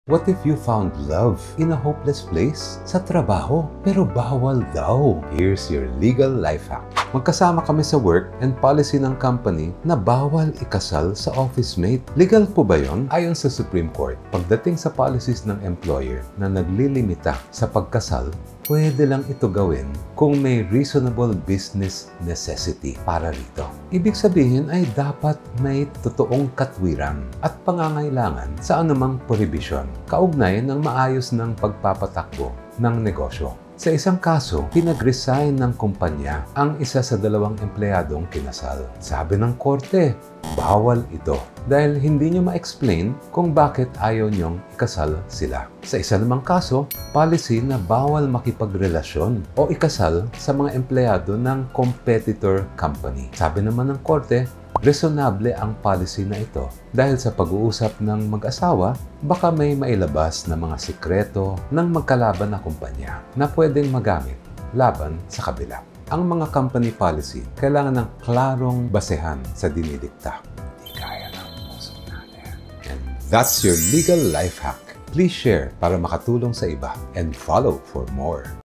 What if you found love in a hopeless place? Sa trabaho, pero bawal daw. Here's your legal life hack. Magkasama kami sa work and policy ng company na bawal ikasal sa office mate. Legal po ba yon? Ayon sa Supreme Court, pagdating sa policies ng employer na naglilimita sa pagkasal, pwede lang ito gawin kung may reasonable business necessity para rito. Ibig sabihin ay dapat may totoong katwiran at pangangailangan sa anumang prohibition, kaugnay ng maayos ng pagpapatakbo ng negosyo. Sa isang kaso, pinag-resign ng kumpanya ang isa sa dalawang empleyadong kinasal. Sabi ng korte, bawal ito dahil hindi nyo ma-explain kung bakit ayaw nyong ikasal sila. Sa isa namang kaso, policy na bawal makipagrelasyon o ikasal sa mga empleyado ng competitor company. Sabi naman ng korte, resonable ang policy na ito dahil sa pag-uusap ng mag-asawa, baka may mailabas na mga sikreto ng magkalaban na kumpanya na pwedeng magamit laban sa kabila. Ang mga company policy kailangan ng klarong basehan sa dinidikta. Di kaya ng puso natin. And that's your legal life hack. Please share para makatulong sa iba and follow for more.